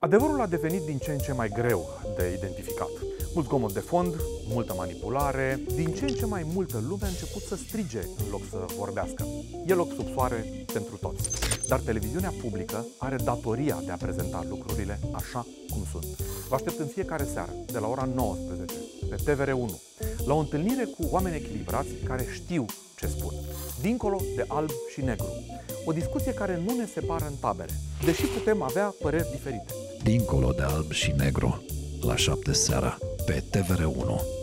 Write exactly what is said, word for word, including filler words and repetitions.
Adevărul a devenit din ce în ce mai greu de identificat. Mult zgomot de fond, multă manipulare, din ce în ce mai multă lume a început să strige în loc să vorbească. E loc sub soare pentru toți. Dar televiziunea publică are datoria de a prezenta lucrurile așa cum sunt. Vă aștept în fiecare seară, de la ora nouăsprezece, pe T V R unu, la o întâlnire cu oameni echilibrați care știu ce spun, dincolo de alb și negru. O discuție care nu ne separă în tabere, deși putem avea păreri diferite. Dincolo de alb și negru, la șapte seara, pe T V R unu.